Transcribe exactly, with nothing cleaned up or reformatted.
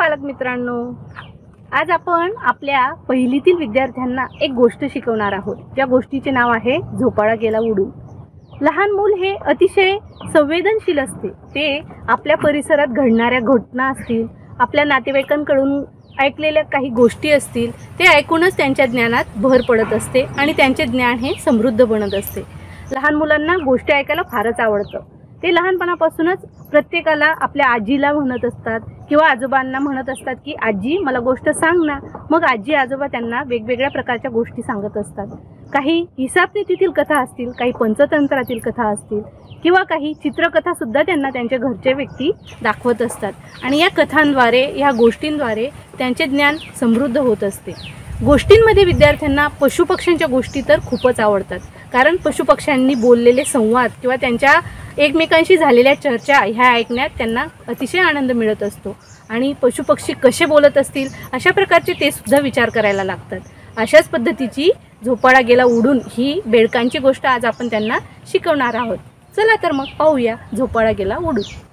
बालक मित्रांनो, आज आपण आपल्या पहिलीतील विद्यार्थ्यांना एक गोष्ट शिकवणार आहोत, ज्या गोष्टीचे नाव आहे झोपाळा गेला उडून। लहान मूल हे अतिशय संवेदनशील असते। ते आपल्या परिसरात घडणाऱ्या घटना असतील, आपल्या नातेवाईकांकडून ऐकलेल्या काही गोष्टी असतील, ते ऐकूनच त्यांच्या ज्ञानात भर पडत असते आणि त्यांचे ज्ञान हे समृद्ध बनत असते। लहान मुलांना गोष्टी ऐकायला फारच आवडतं। ते लहानपणापासूनच प्रत्येकाला आपल्या आजीला म्हणत असतात किंवा आजोबांना म्हणत असतात की आजी मला गोष्ट सांग ना। मग आजी आजोबा त्यांना वेगवेगळ्या प्रकारच्या गोष्टी सांगत असतात। काही हिसाबनीतीतील कथा असतील, काही पंचतंत्रातील कथा असतील किंवा काही चित्रकथा सुद्धा त्यांना त्यांच्या घरचे व्यक्ती दाखवत असतात आणि या कथांद्वारे, या गोष्टींद्वारे त्यांचे ज्ञान समृद्ध होत असते। गोष्टींमध्ये विद्यार्थ्यांना पशुपक्ष्यांच्या गोष्टी तर खूपच आवडतात, कारण पशुपक्ष्यांनी बोललेले संवाद किंवा त्यांच्या एकमेकांशी झालेल्या चर्चा ह्या ऐकण्यात त्यांना अतिशय आनंद मिळत असतो आणि पशुपक्षी कसे बोलत असतील अशा प्रकारचे ते सुद्धा विचार करायला लागतात। अशाच पद्धतीची झोपाळा गेला उडून ही बेडकांची गोष्ट आज आपण त्यांना शिकवणार आहोत। चला तर मग पाहूया झोपाळा गेला उडून।